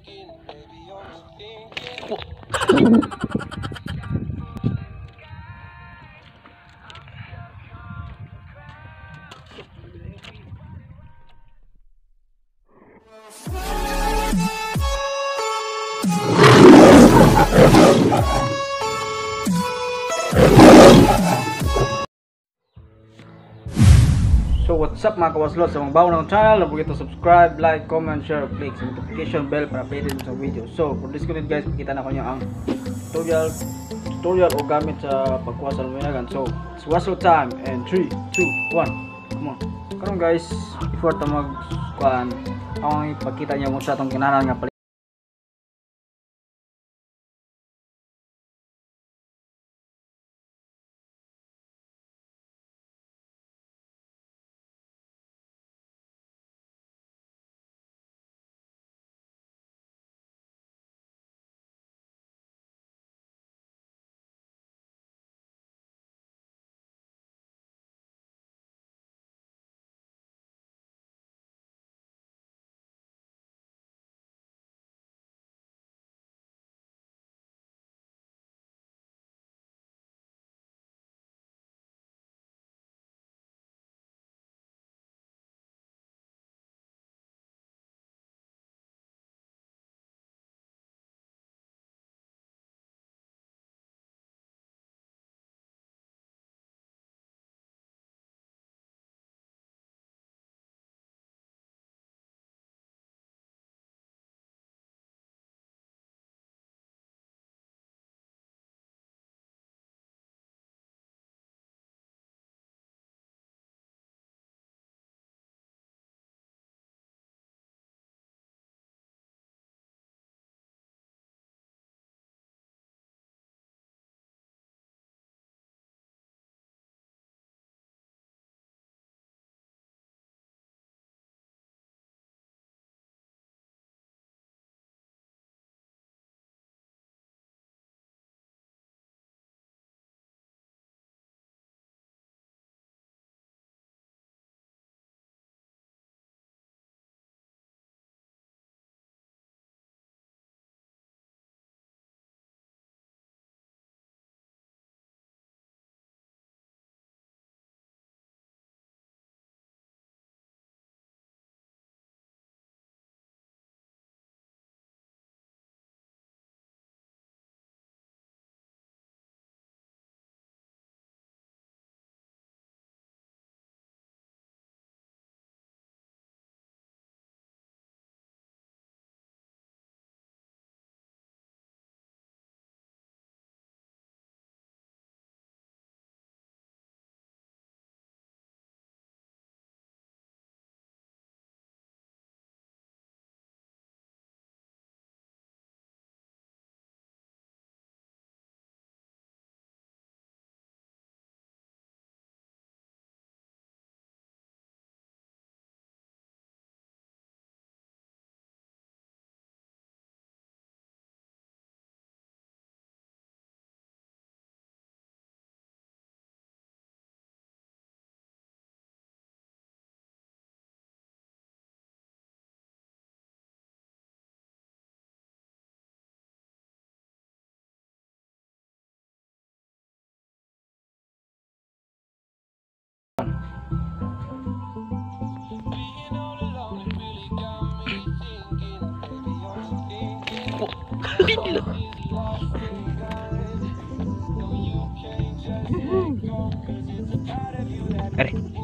So what's up mga kawaslot sa mga bago ng channel, don't forget to subscribe, like, comment, share, click sa notification bell para updated sa video. So for this content guys, makita na ko niyo ang tutorial o gamit sa pagkuha sa luminagan. So it's waslo time and 3, 2, 1, come on. Karon guys, before ta magkuhan, akong ipakita niyo kung sa atong kinahanglan nga Are.